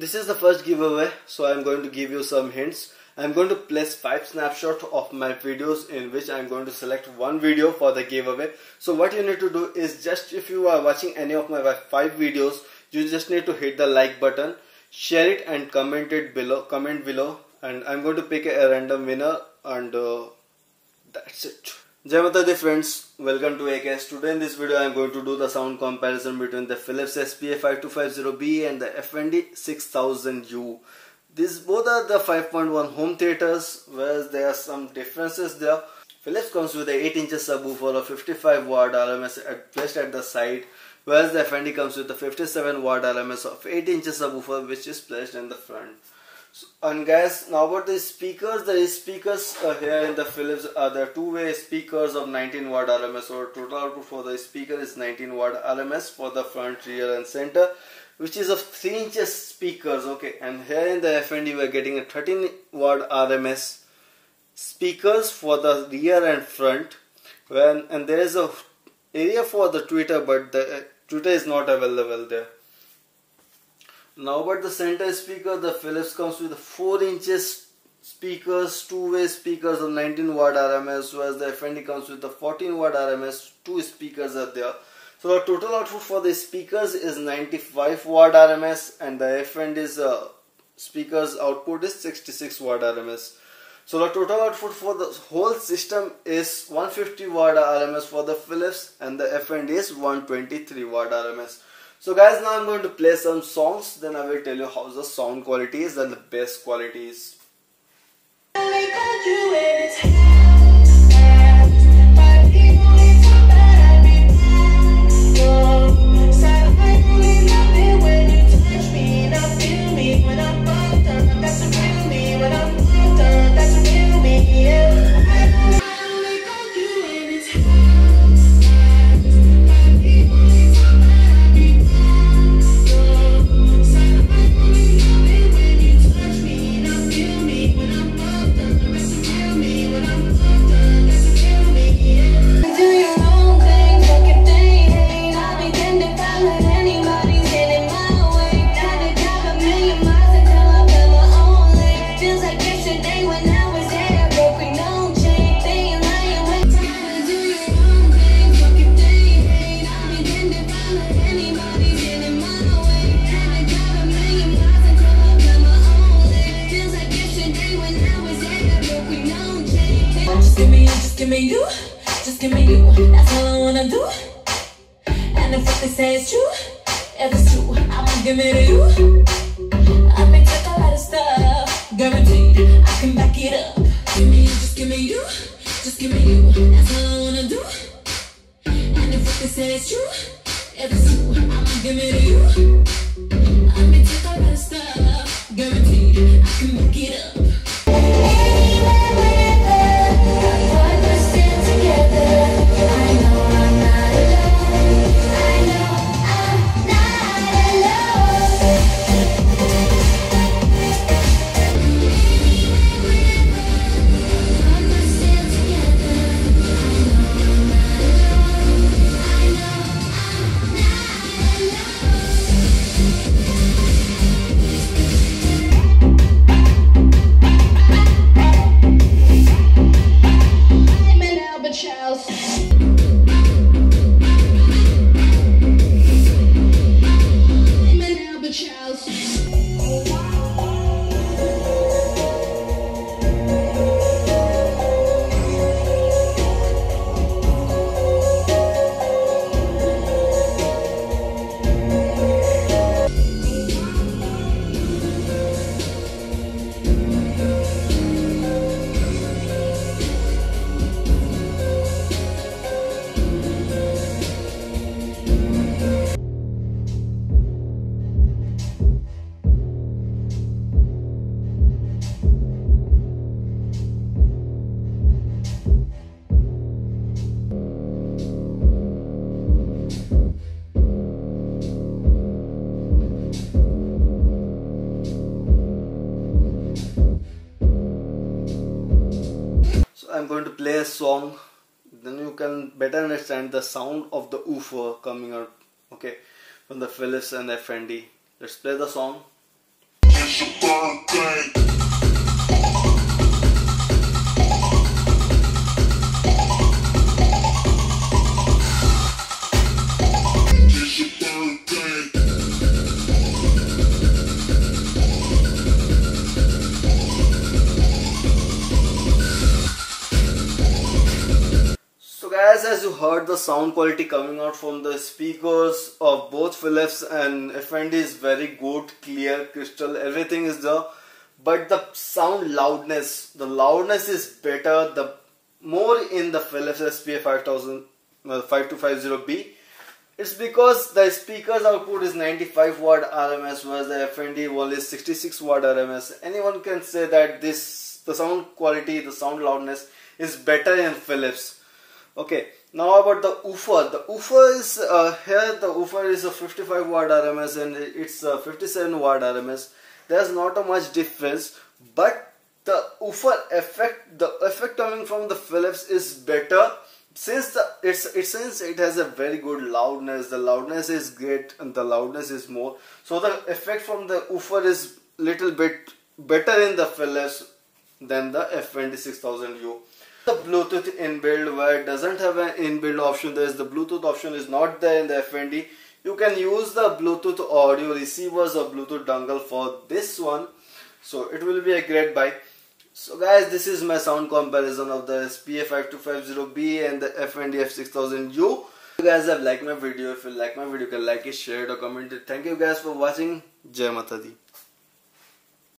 this is the first giveaway, so I'm going to give you some hints. I'm going to place 5 snapshots of my videos in which I'm going to select one video for the giveaway. So what you need to do is, just if you are watching any of my 5 videos, you just need to hit the like button, share it and comment below, and I'm going to pick a random winner, and that's it. Jai Mata Di friends, welcome to AKS. Today in this video I am going to do the sound comparison between the Philips SPA5250B and the FND 6000U. These both are the 5.1 home theaters, whereas there are some differences there. Philips comes with a 8 inches subwoofer of 55 watt RMS placed at the side, whereas the FND comes with a 57 watt RMS of 8 inches subwoofer which is placed in the front. So, and guys, now about the speakers. The speakers here in the Philips are the two-way speakers of 19 watt RMS, or total output for the speaker is 19 watt RMS for the front, rear and center, which is of 3 inches speakers. Okay, and here in the FND we are getting a 13 watt RMS speakers for the rear and front, and there is a area for the tweeter, but the tweeter is not available there. Now about the center speaker, the Philips comes with 4 inches speakers, two-way speakers of 19 watt RMS, whereas the FND comes with the 14 watt RMS, 2 speakers are there. So the total output for the speakers is 95 watt RMS, and the FND's speakers output is 66 watt RMS. So the total output for the whole system is 150 watt RMS for the Philips, and the FND is 123 watt RMS. So guys, now I'm going to play some songs, then I will tell you how the sound quality is and the bass quality is. Just give me you, that's all I wanna do. And if what they say is true, if it's true, I'ma give it to you. I may take a lot of stuff, guaranteed, I can back it up. Give me you, just give me you, just give me you, that's all I wanna do. And if what they say is true, if it's true, I'ma give it to you. I may take a lot of stuff, guaranteed, I can back it up. I'm going to play a song, then you can better understand the sound of the woofer coming out, okay, from the Philips and FND. Let's play the song. So guys, as you heard, the sound quality coming out from the speakers of both Philips and FND is very good, clear, crystal, everything is there. But the sound loudness, the loudness is better, the more in the Philips SPA5250B. It's because the speaker's output is 95 watt RMS, whereas the FND wall is 66 watt RMS. Anyone can say that the sound quality, the sound loudness is better in Philips. Okay, now about the woofer. The woofer is here. The woofer is a 55 watt RMS and it's a 57 watt RMS. There's not a much difference, but the woofer effect, the effect coming from the Philips is better since since it has a very good loudness. The loudness is great and the loudness is more. So the effect from the woofer is little bit better in the Philips than the FND 6000U. The Bluetooth inbuilt, where it doesn't have an inbuilt option, there is the Bluetooth option is not there in the FND. You can use the Bluetooth audio receivers or Bluetooth dongle for this one, so it will be a great buy. So guys, this is my sound comparison of the SPA5250B and the FND F6000U. If you guys have liked my video, if you like my video, you can like it, share it or comment it. Thank you guys for watching. Jai Mata Di.